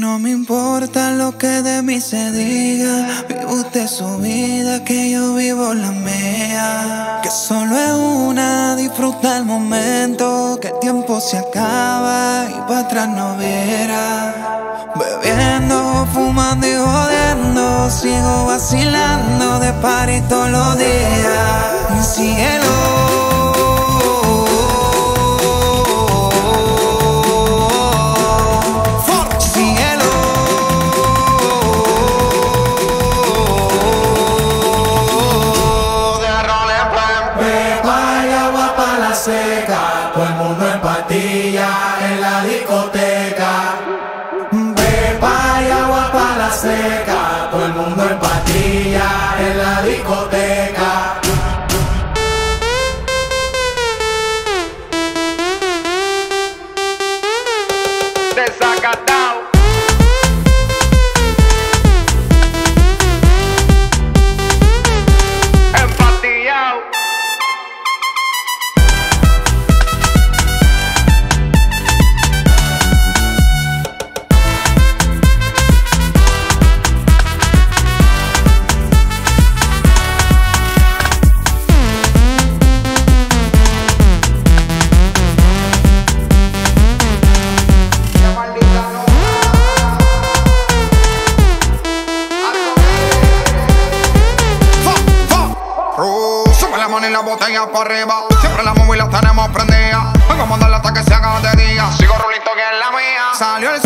No me importa lo que de mí se diga, vive usted su vida, que yo vivo la mía. Que solo es una, disfruta el momento, que el tiempo se acaba y para atrás no viera. Bebiendo, fumando y jodiendo, sigo vacilando de party todos los días. Mi cielo. Seca, todo el mundo en patilla en la discoteca. Pepa y agua pa' la seca, todo el mundo en patilla en la discoteca. Desacatao. Empatillao. Y la botella para arriba, siempre la móvil la tenemos prendida. Vengo a mandarla hasta que se haga de día. Sigo rulito que es la mía. Salió el